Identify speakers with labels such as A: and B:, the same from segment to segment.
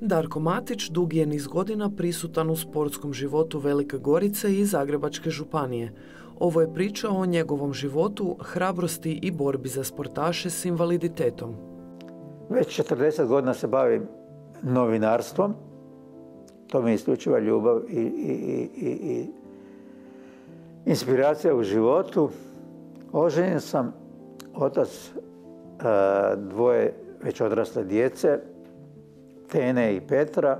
A: Darko Matić dugi je niz godina prisutan u sportskom životu Velike Gorice i Zagrebačke županije. Ovo je priča o njegovom životu, hrabrosti i borbi za sportaše s invaliditetom.
B: Već 40 godina se bavim novinarstvom. To mi je isključiva ljubav i inspiracija u životu. Oženjen sam, otac dvoje već odrasle djece, Tene i Petra.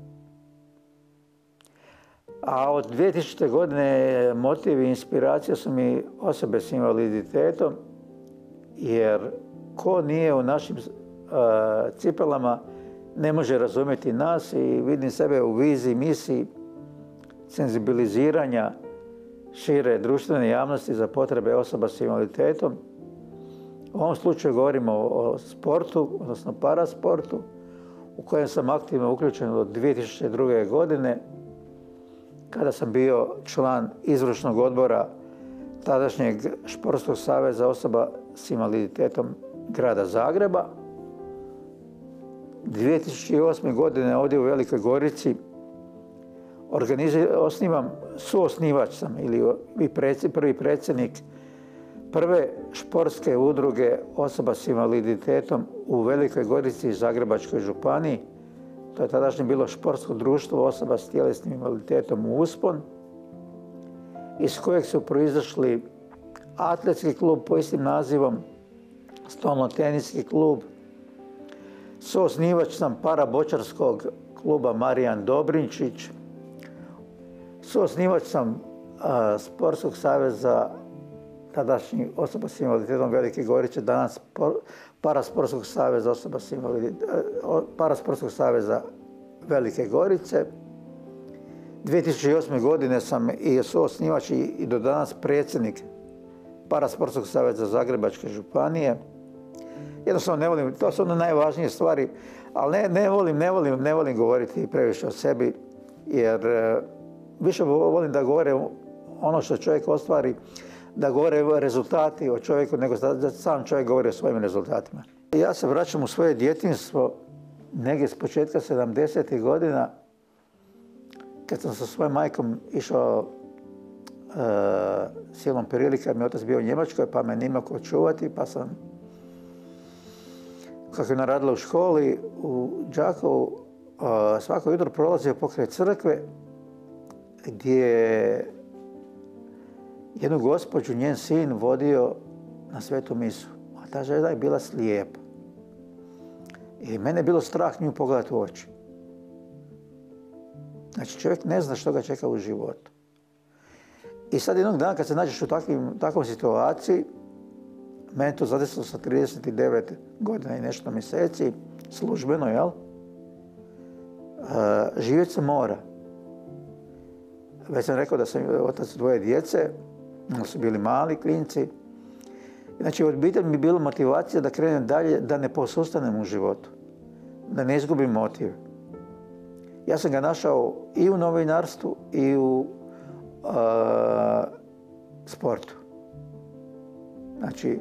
B: A od 2000. godine motiv i inspiracija su mi osobe s invaliditetom, jer ko nije u našim cipelama ne može razumjeti nas, i vidim sebe u viziji, misiji senzibiliziranja šire društvene javnosti za potrebe osoba s invaliditetom. U ovom slučaju govorimo o sportu, odnosno parasportu, u kojem sam aktivno uključen od 2002. godine, kada sam bio član izvršnog odbora tadašnjeg Športskog saveza osoba s invaliditetom grada Zagreba. 2008. godine ovdje u Velikoj Gorici suosnivač sam ili prvi predsjednik prve športske udruge osoba s invaliditetom u Velikoj Gorici i Zagrebačkoj županiji. To je tadašnje bilo športsko društvo osoba s tjelesnim invaliditetom Uspon, iz kojeg su proizašli atletski klub po istim nazivom, stolnoteniski klub. Suosnivač sam parabočarskog kluba Marijan Dobrinčić. Suosnivač sam Sportskog saveza tadašnjih osoba s invaliditetom Velike Gorice, danas Parasportskog saveza osoba s invaliditetom, Parasportskog saveza Velike Gorice. 2008. godine sam i suosnivač i do danas predsjednik Parasportskog saveza Zagrebačke županije. Jednostavno ne volim, to su one najvažnije stvari, ali ne volim govoriti previše o sebi, jer više volim da govore ono što čovjek ostvari, da govore rezultati o čovjeku, nego da sam čovjek govori o svojim rezultatima. Ja se vraćam u svoje djetinjstvo negdje s početka 70. godina, kad sam sa svojom majkom išao silom prilika, mi je otac bio u Njemačkoj, pa me nima ko čuvati, pa sam, kako je ona radila u školi u Đakovu, svako jutro prolazio pokraj crkve, gdje je jednu gospođu, njen sin, vodio na svetu misu. A ta žena je bila slijepa. I mene je bilo strah nju pogledati u oči. Znači, čovjek ne zna što ga čeka u životu. I sad jednog dana kad se nađeš u takvom situaciji, mene to zadesilo sa 39 godina i nešto mjeseci, službeno, jel? Živjeti se mora. Već sam rekao da sam otac dvoje djece, su bili mali klinci. Znači, obitelj mi je bila motivacija da krenem dalje, da ne posustanem u životu, da ne izgubim motiv. Ja sam ga našao i u novinarstvu i u sportu. Znači,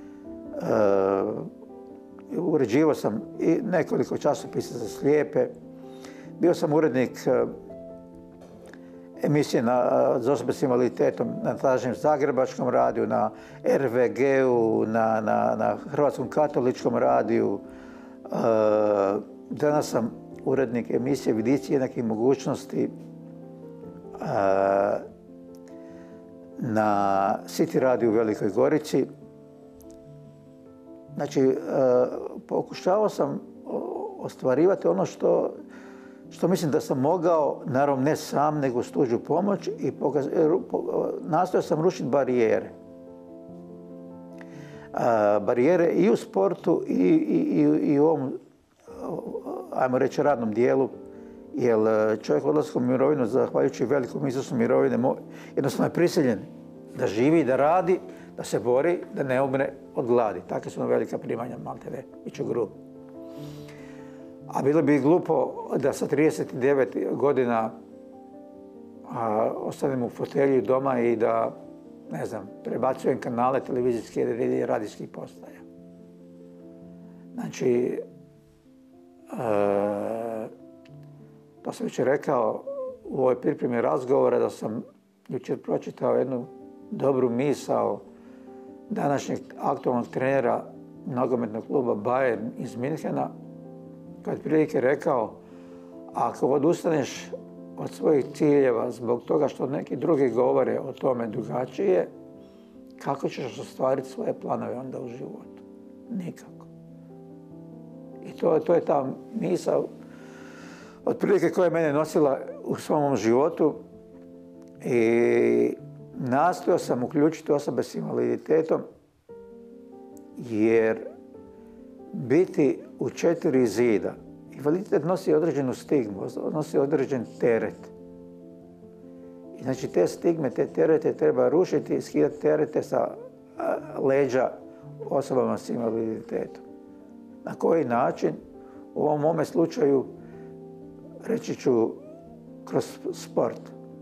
B: uređivao sam i nekoliko časopisa za slijepe. Bio sam urednik emisije za osobe s invaliditetom na tadašnjem Zagrebačkom radiju, na RVG-u, na Hrvatskom katoličkom radiju. Danas sam urednik emisije Vidici jednakih mogućnosti na City radiju u Velikoj Gorici. Znači, pokušavao sam ostvarivati ono što mislim da sam mogao, naravno ne sam, nego s tuđu pomoć, i nastojao sam rušiti barijere. Barijere i u sportu i u ovom, ajmo reći, radnom dijelu, jer čovjek odlaskom u mirovinu, zahvaljujući velikom iznosu mirovine, jednostavno je prisiljen da živi, da radi, da se bori, da ne umre od gladi. Takve su velika primanja, maltene, bit ću grub. A bilo bi glupo da sa 39 godina ostanem u fotelji doma i da, ne znam, prebacujem kanale televizijskih i radijskih postaja. Znači, Pa sam već rekao u ovoj pripremi razgovora da sam jučer pročitao jednu dobru misao današnjeg aktualnog trenera nogometnog kluba Bayern iz Minhena, kad prilike rekao, ako odustaneš od svojih ciljeva zbog toga što neki drugi govore o tome drugačije, kako ćeš ostvariti svoje planove onda u životu? Nikako. I to je ta misao otprilike koja je mene nosila u svom životu i nastojao sam uključiti osobe s invaliditetom, jer biti u 4 zida, invaliditet nosi određenu stigmu, nosi određen teret. I znači te stigme, te terete treba rušiti, skidati terete sa leđa osobama s invaliditetom. Na koji način? U ovom mome slučaju reći ću kroz sport.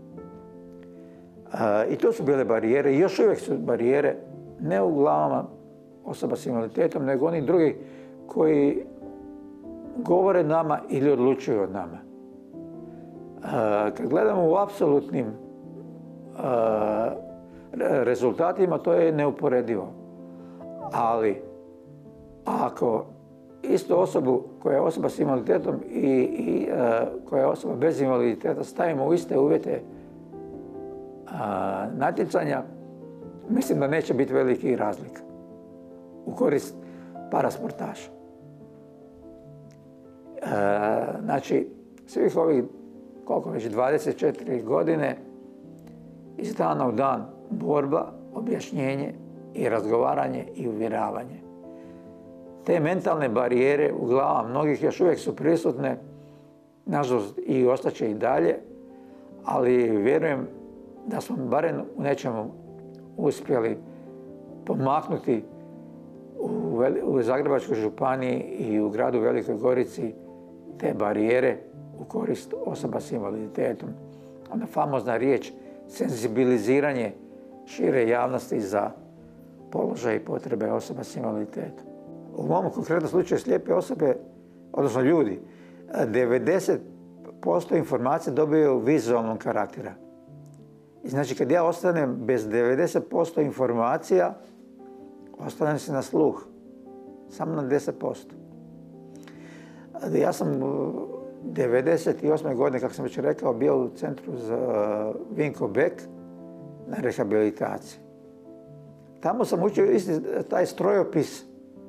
B: I to su bile barijere i još uvijek su barijere, ne u glavama osoba s invaliditetom, nego oni drugi koji govore nama ili odlučuju od nama. Kad gledamo u apsolutnim rezultatima, to je neuporedivo. Ali ako istu osobu koja je osoba s invaliditetom i koja je osoba bez invaliditeta stavimo u iste uvjete natjecanja, mislim da neće biti veliki razlika u korist parasportaša. Znači, svih ovih, koliko već, 24 godine, iz dana u dan borba, objašnjenje i razgovaranje i uvjeravanje. Te mentalne barijere u glavama mnogih još uvijek su prisutne, nažalost i ostaće i dalje, ali vjerujem da smo barem u nečemu uspjeli pomaknuti u Zagrebačkoj županiji i u gradu Velikoj Gorici te barijere u korist osoba s invaliditetom. Ona famozna riječ senzibiliziranje šire javnosti za položaj i potrebe osoba s invaliditetom. U mom konkretnom slučaju slijepe osobe, odnosno ljudi, 90% informacija dobiju vizualnog karaktera. I znači kad ja ostanem bez 90% informacija, ostanem se na sluh. Samo na 10%. Ja sam 98. godine, kako sam već rekao, bio u centru za Vinko Bek na rehabilitaciji. Tamo sam učio isti taj strojopis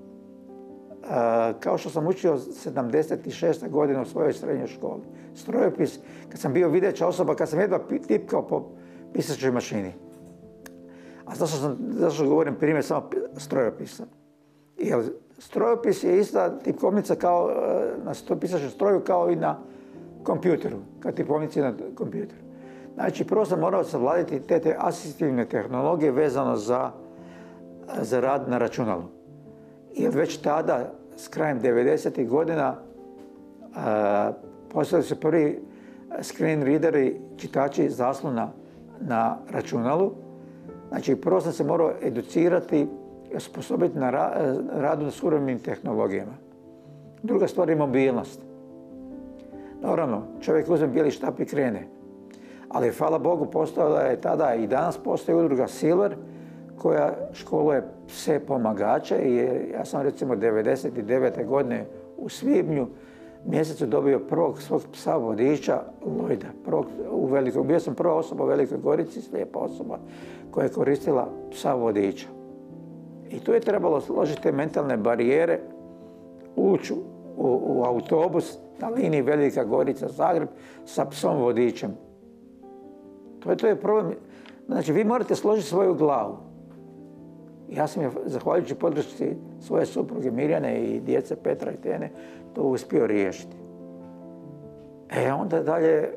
B: kao što sam učio 76. godine u svojoj srednjoj školi. Strojopis, kad sam bio videća osoba, kad sam jedva tipkao po pisačoj mašini. A zašto govorim primjer samo strojopisa? Jer strojopis je ista tipkovnica kao na pisačnom stroju kao i na kompjuteru, kao tipkovnici na kompjuteru. Znači, prvo sam morao savladiti te asistivne tehnologije vezano za rad na računalu. Jer već tada, s krajem 90. godina, postavili su prvi screen readeri, čitači zaslona na računalu. Znači, prvo sam se morao educirati i osposobiti na radu na suvremenim tehnologijama. Druga stvar je mobilnost. Naravno, čovjek uzme bijeli štap i krene. Ali, hvala Bogu, postojala je tada i danas postoji udruga Silver, koja školuje pse pomagače i ja sam recimo 99. godine u svibnju mjesecu dobio prvog svog psa vodiča, Lojda. Bio sam prva osoba u Velikoj Gorici, slijepa osoba, koja je koristila psa vodiča. I tu je trebalo složiti te mentalne barijere, ući u autobus na liniji Velika Gorica-Zagreb sa psom vodičem. To je problem. Znači, vi morate složiti svoju glavu. Ja sam je, zahvaljujući podršci svoje supruge Mirjane i djece Petra i Tene, to uspio riješiti. Onda dalje,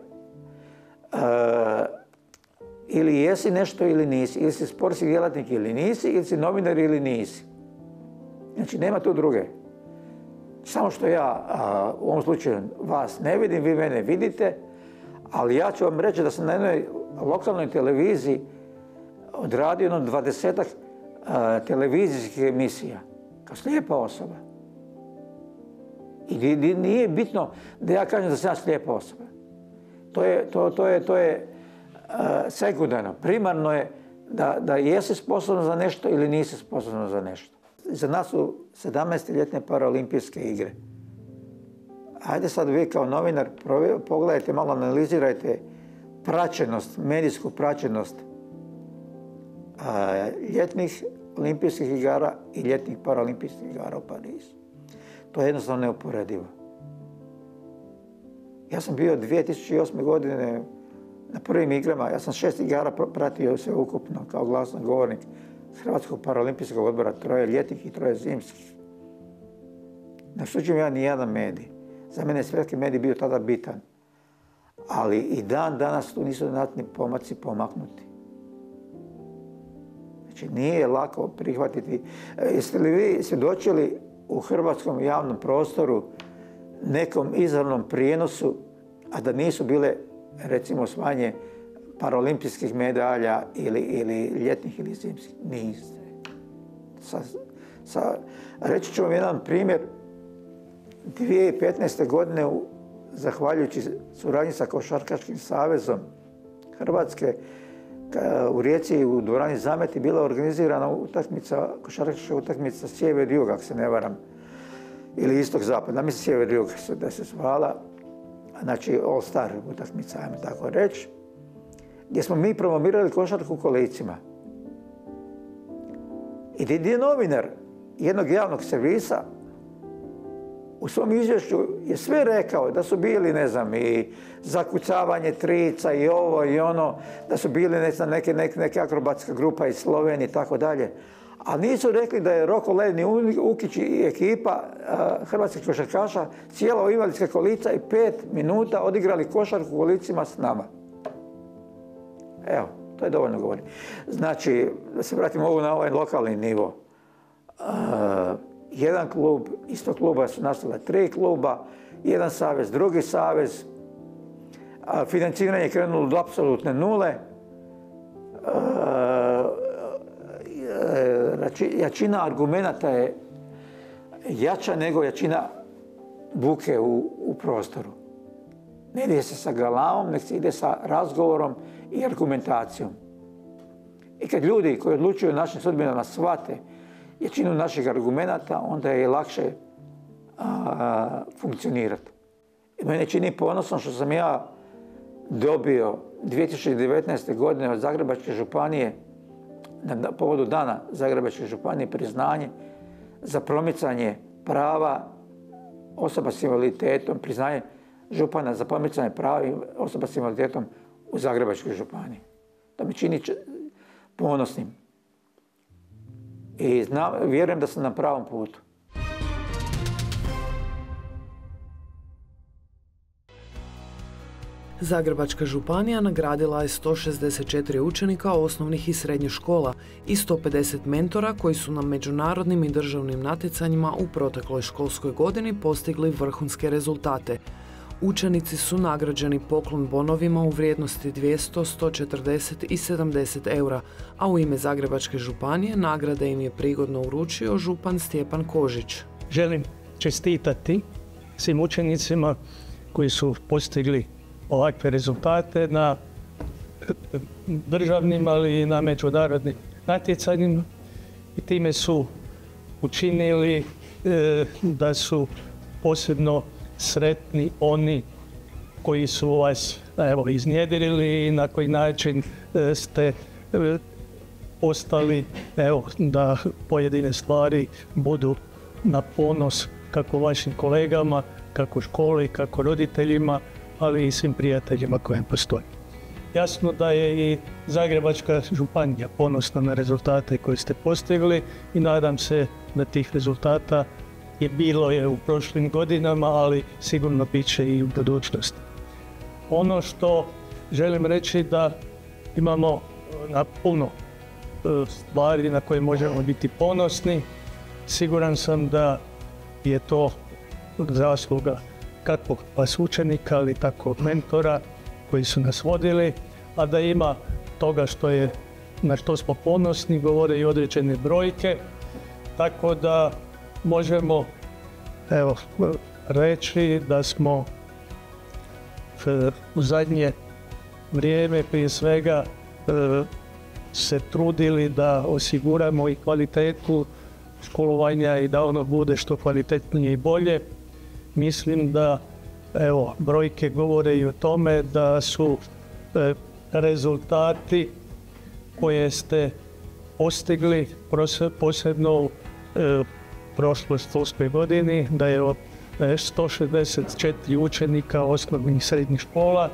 B: ili jesi nešto ili nisi, ili si sportski djelatnik ili nisi, ili si novinar ili nisi. Znači, nema tu druge. Samo što ja u ovom slučaju vas ne vidim, vi mene vidite, ali ja ću vam reći da sam na jednoj lokalnoj televiziji odradio 20-ak televizijskih emisija, kao slijepa osoba. I nije bitno da ja kažem da sam ja slijepa osoba. To je sekundarno. Primarno je da jesi sposobno za nešto ili nisi sposobno za nešto. Za nas su 17. ljetne paraolimpijske igre. Ajde sad vi kao novinar pogledajte, malo analizirajte praćenost, medijsku praćenost ljetnih olimpijskih igara i ljetnih paraolimpijskih igara u Parizu. To je jednostavno neuporedivo. Ja sam bio 2008. godine na prvim igrama, ja sam 6 igara pratio sve ukupno kao glasnogovornik Hrvatskog paraolimpijskog odbora, 3 ljetnih i 3 zimskih. Ne osuđujem ja nijedan medij. Za mene je svjetski medij bio tada bitan. Ali i dan danas tu nisu znatni pomaci pomaknuti. Znači nije lako prihvatiti. Jeste li vi svjedočili u hrvatskom javnom prostoru nekom izravnom prijenosu, a da nisu bile recimo osvajanje paraolimpijskih medalja ili ljetnih ili zimskih? Niste. Reći ću vam jedan primjer. 2015. godine, zahvaljujući suradnji sa Košarkaškim savezom Hrvatske, u Rijeci u dvorani Zameti bila organizirana košarkaška utakmica sjever-jug, ako se ne varam, ili istok-zapad, da mislim sjever-jug da se zvala, znači all-star utakmica, ajmo tako reći, gdje smo mi promovirali košarku u kolicima. I gdje je novinar jednog javnog servisa u svom izvješću je sve rekao, da su bili, ne znam, i zakucavanje trica i ovo i ono, da su bili, ne znam, neka akrobatska grupa iz Slovenije i tako dalje. A nisu rekli da je Roko Ledni Ukić i ekipa hrvatskih košarkaša sjela u invalidska kolica i 5 minuta odigrali košarku u kolicima s nama. Evo, to je dovoljno govori. Znači, da se vratimo ovo na ovaj lokalni nivo. Jedan klub, isto kluba su nastala 3 kluba, jedan savez, drugi savez. Financiranje je krenulo do apsolutne nule. Jačina argumenata je jača nego jačina buke u prostoru. Ne ide se sa galamom, nek se ide sa razgovorom i argumentacijom. I kad ljudi koji odlučuju o našim sudbinama shvate jačinu naših argumenata, onda je lakše funkcionirati. I mene čini ponosno što sam ja dobio 2019. godine od Zagrebačke županije, na povodu dana Zagrebačke županije, priznanje za promicanje prava osoba s invaliditetom, priznanje župana za promicanje prava osoba s invaliditetom u Zagrebačkoj županiji. To me čini ponosnim. I vjerujem da sam na pravom putu.
A: Zagrebačka županija nagradila je 164 učenika osnovnih i srednjih škola i 150 mentora koji su na međunarodnim i državnim natjecanjima u protekloj školskoj godini postigli vrhunske rezultate. Učenici su nagrađeni poklon bonovima u vrijednosti 200, 140 i 70 eura, a u ime Zagrebačke županije nagrade im je prigodno uručio župan Stjepan Kožić.
C: Želim čestitati svim učenicima koji su postigli ovakve rezultate na državnim, ali i na međunarodnim natjecanjima i time su učinili da su posebno sretni oni koji su vas iznjedrili i na koji način ste ostali da pojedine stvari budu na ponos kako vašim kolegama, kako školi, kako roditeljima, ali i svim prijateljima koje postoje. Jasno da je i Zagrebačka županija ponosna na rezultate koje ste postigli i nadam se da tih rezultata bilo je u prošlim godinama, ali sigurno bit će i u budućnosti. Ono što želim reći da imamo na puno stvari na koje možemo biti ponosni. Siguran sam da je to zasluga kako vas učenika, ali tako mentora koji su nas vodili, a da ima toga na što smo ponosni, govore i određene brojke, tako da možemo reći da smo u zadnje vrijeme prije svega se trudili da osiguramo i kvalitetu školovanja i da ono bude što kvalitetnije i bolje. Mislim da brojke govore i o tome da su rezultati koje ste postigli posebno u prošloj školskoj godini, da je 164 učenika osnovnih i srednjih škola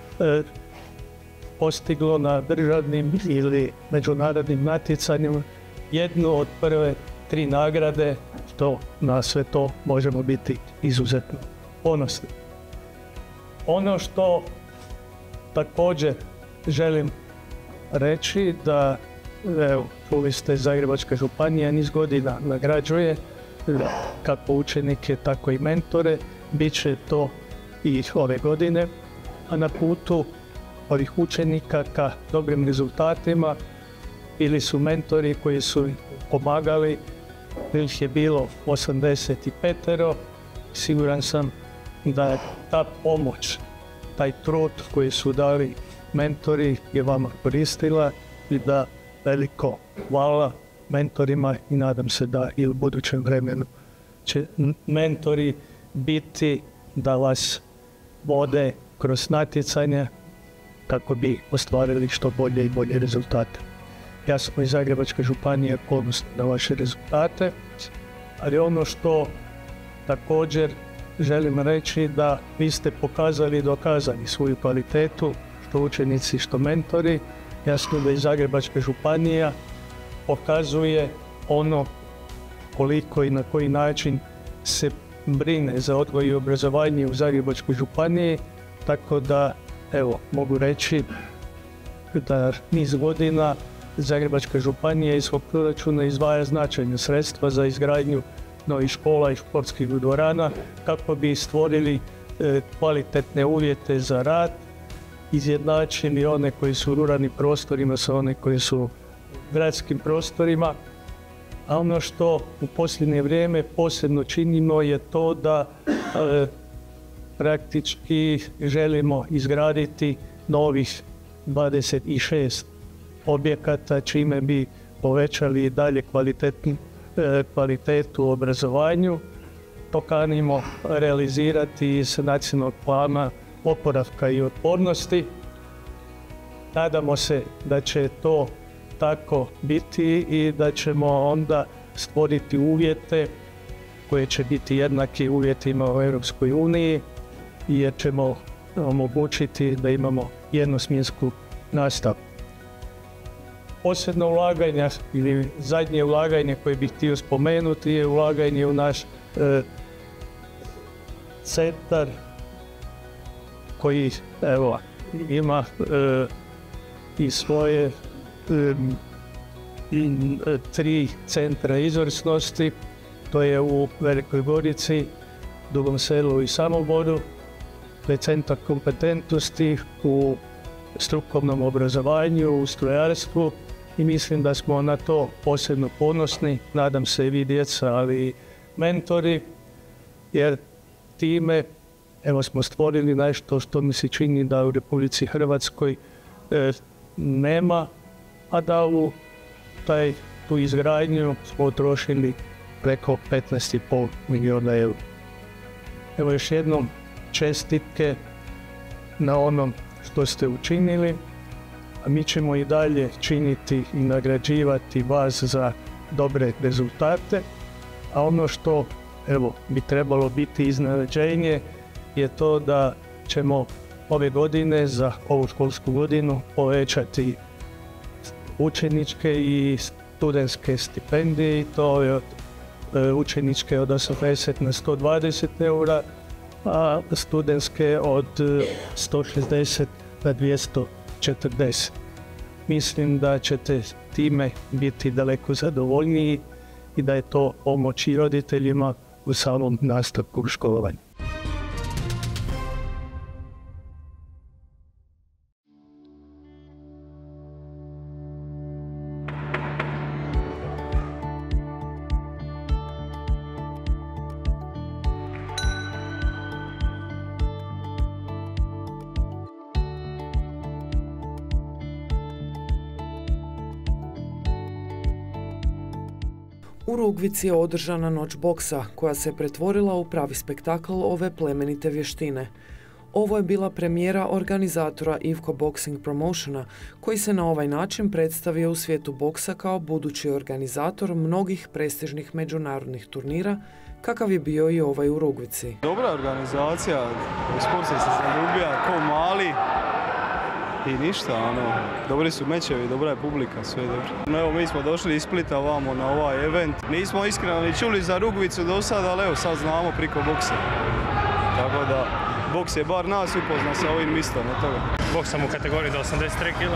C: postiglo na državnim ili međunarodnim natjecanjima jednu od prve 3 nagrade, što na sve to možemo biti izuzetno ponosni. Ono što također želim reći da, čuli ste, Zagrebačka županija niz godina nagrađuje kako učenike, tako i mentore. Biće to i ove godine, a na putu ovih učenika ka dobrim rezultatima ili su mentori koji su pomagali, ih je bilo 85. Siguran sam da je ta pomoć, taj trud koji su dali mentori je vama koristila i da veliko hvala mentorima i nadam se da i u budućem vremenu će mentori biti da vas vode kroz natjecanje kako bi ostvarili što bolje i bolje rezultate. Ja sam iz Zagrebačke županije ponosan na vaše rezultate, ali ono što također želim reći da vi ste pokazali i dokazali svoju kvalitetu, što učenici, što mentori. Jasno da i Zagrebačka županija pokazuje ono koliko i na koji način se brine za odgoj i obrazovanje u Zagrebačkoj županiji, tako da mogu reći da niz godina Zagrebačka županija iz svog proračuna izdvaja značajna sredstva za izgradnju novih škola i športskih dvorana kako bi stvorili kvalitetne uvjete za rad, izjednačili one koji su u ruralnim prostorima sa one koji su u gradskim prostorima. A ono što u posljednje vrijeme posebno činimo je to da praktički želimo izgraditi novih 26 objekata, čime bi povećali dalje kvalitetu u obrazovanju. To kanimo realizirati iz nacionalnog plana oporavka i otpornosti. Nadamo se da će to tako biti i da ćemo onda stvoriti uvjete koje će biti jednaki uvjetima u Europskoj uniji, jer ćemo omogućiti da imamo jednosmjensku nastavu. Posebno ulaganja ili zadnje ulaganje koje bih htio spomenuti je ulaganje u naš centar koji ima i svoje 3 centra izvrsnosti. To je u Velikoj Gorici, Dugom Selu i Samoboru. To je centar kompetentnosti u strukovnom obrazovanju, u strojarstvu i mislim da smo na to posebno ponosni. Nadam se i vi djeca, ali i mentori, jer time smo stvorili nešto što mi se čini da u Republici Hrvatskoj nema, a da u tu izgradnju smo utrošili preko 15,5 milijuna eura. Još jednom čestitke na onom što ste učinili, a mi ćemo i dalje činiti i nagrađivati vas za dobre rezultate, a ono što bi trebalo biti iznenađenje je to da ćemo ove godine za ovu školsku godinu povećati učeničke i studentske stipendije i to je učeničke od 80 na 120 eura, a studentske od 160 na 240. Mislim da ćete time biti daleko zadovoljniji i da je to pomoć i roditeljima u samom nastavku školovanja.
A: U Rugvici je održana noć boksa, koja se pretvorila u pravi spektakl ove plemenite vještine. Ovo je bila premijera organizatora Ivko Boxing Promotiona, koji se na ovaj način predstavio u svijetu boksa kao budući organizator mnogih prestižnih međunarodnih turnira, kakav je bio i ovaj u Rugvici.
D: Dobra organizacija, sport se zaljubija ko mali i ništa, dobri su mečevi, dobra je publika, sve je dobro. Evo, mi smo došli iz Splita ovamo na ovaj event. Nismo iskreno ni čuli za Rugvicu do sada, ali evo sad znamo priko boksa. Tako da, boks je bar nas upozna sa ovim mistom od toga.
E: Boksam u kategoriji do 83 kg.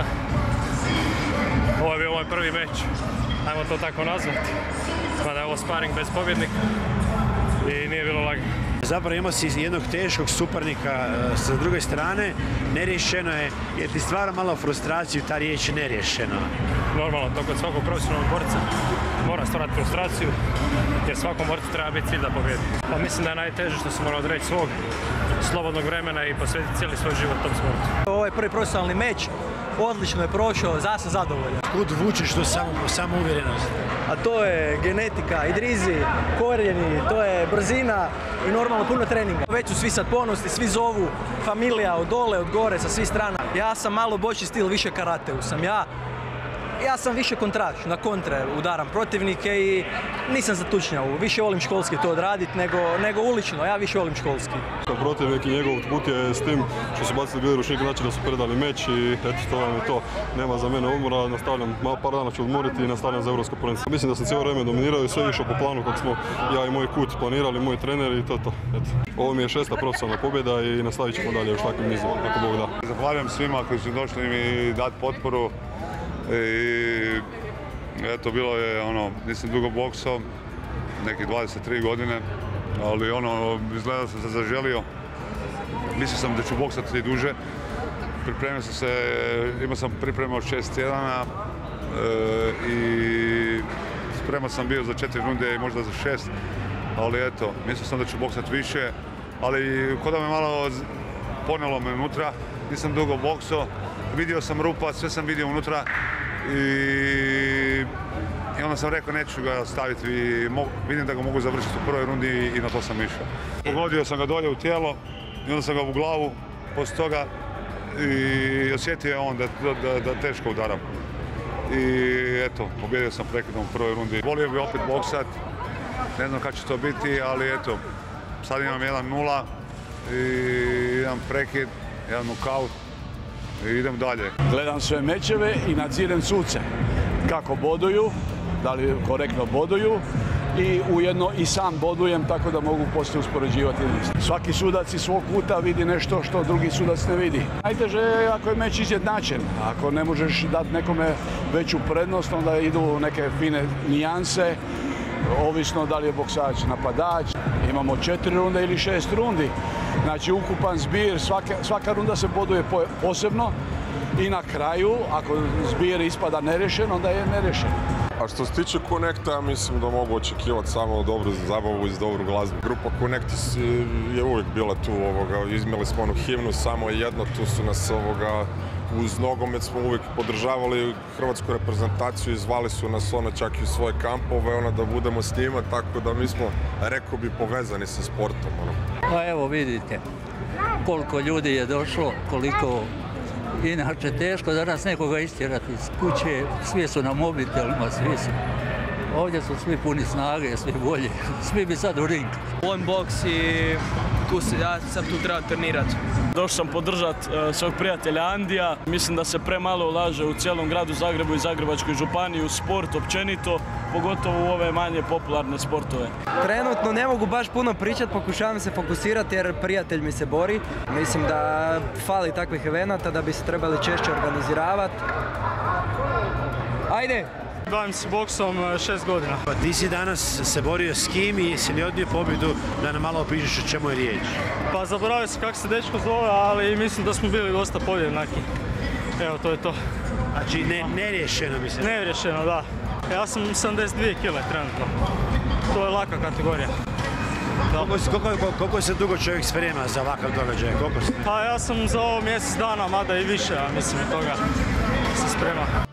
E: Ovo je bio moj prvi meč, ajmo to tako nazvati. Mada je ovo sparing bez pobjednika i nije bilo lagano.
F: Zapravo imao si jednog teškog suparnika sa druge strane, neriješeno je, jer ti stvara malo frustraciju ta riječ neriješeno.
E: Normalno, to kod svakog profesionalnog borca mora stvarati frustraciju, jer svakom borcu treba biti cilj da pobjedi. Pa mislim da je najteže što se mora odreći svog slobodnog vremena i posvetiti cijeli svoj život tom sportu.
G: Ovo je prvi profesionalni meč, odlično je prošao, sam zadovoljan.
F: Kud vučeš tu samouvjerenost?
G: A to je genetika, idrizi, korijeni, to je brzina i normalno puno treninga. Već su svi sad ponosni, svi zovu, familija od dole, od gore, sa svih strana. Ja sam malo bočni stil, više karateu sam ja sam više kontraš, na kontre udaram protivnike i nisam za tučnjavu. Više volim školski to odraditi nego ulično, ja više volim školski.
H: Protivnik i njegov put je s tim što su bacili bili ručnik, znači da su predali meč i eto, to vam je to. Nema za mene umora, nastavljam, par dana ću odmoriti i nastavljam za Europsko prvenstvo. Mislim da sam cijelo vrijeme dominirao i sve išao po planu kako smo ja i moj kut planirali, moj trener i to. Eto. Ovo mi je 6. profesionalna pobjeda i nastavit ćemo dalje još takvim nizom, ako Bog da.
I: Zahvaljujem svima koji su došli mi dati potporu. I eto, bilo je nisam dugo boksao, nekih 23 godine, ali izgleda da sam se zaželio. Mislio sam da ću boksati duže. Pripremio sam se, imao sam pripremao 6 tjedana i spreman sam bio za 4 runde i možda za 6, ali eto, mislio sam da ću boksati više, ali kod da me malo ponelo me unutra, nisam dugo boksao. Vidio sam rupa, sve sam vidio unutra i onda sam rekao neću ga staviti i vidim da ga mogu završiti u prvoj rundi i na to sam išao. Pogodio sam ga dolje u tijelo i onda sam ga u glavu poslije toga i osjetio je on da teško udaram. I eto, pobjedio sam prekidom u prvoj rundi. Volio bi opet boksat, ne znam kako će to biti, ali eto, sad imam 1-0 i jedan prekid, jedan nokaut. I idem dalje.
J: Gledam sve mečeve i nadzirem suce. Kako boduju, da li korektno boduju i ujedno i sam bodujem tako da mogu poslije uspoređivati liste. Svaki sudac iz svog kuta vidi nešto što drugi sudac ne vidi. Najteže je ako je meč izjednačen. Ako ne možeš dati nekome veću prednost, onda idu neke fine nijanse, ovisno da li je boksač napadač. Imamo 4 runde ili 6 rundi. Znači ukupan zbir, svaka runda se boduje posebno i na kraju, ako zbir ispada nerješen, onda je nerješen.
H: A što se tiče Connecta, mislim da mogu očekivati samo dobru zabavu i dobru glazbu. Grupa Connect je uvijek bila tu, izmjeli smo onu himnu, samo jedno, tu su nas uz nogomet smo uvijek podržavali hrvatsku reprezentaciju i zvali su nas čak i u svoje kampove, da budemo s njima, tako da mi smo, rekao bi, povezani sa sportom.
K: Pa evo vidite, koliko ljudi je došlo, koliko inače teško danas nekoga istjerati iz kuće, svi su na mobitelima, svi su. Ovdje su svi puni snage, svi bolji, svi bi sad u ring.
L: Volim boks i ja sam tu trebao trenirati.
D: Došao sam podržati svog prijatelja Andija. Mislim da se premalo ulaže u cijelom gradu Zagrebu i Zagrebačkoj županiji u sport općenito, pogotovo u ove manje popularne sportove.
L: Trenutno ne mogu baš puno pričati, pokušavam se fokusirati jer prijatelj mi se bori. Mislim da fali takvih evenata, da bi se trebali češće organiziravati. Ajde!
E: Bavim se boksom 6 godina.
F: Ti si danas se borio s kim i si li odnio pobjedu, da nam malo opišeš o čemu je riječ?
E: Pa zaboravio sam kako se dečko zove, ali mislim da smo bili dosta podjednaki. Evo, to je to.
F: Znači neriješeno mislim?
E: Neriješeno, da. Ja sam 72 kg trenutno. To je laka kategorija.
F: Koliko se dugo čovjek sprema za ovakav događaj?
E: Pa ja sam za ovo mjesec dana, mada i više, a mislim i toga se sprema.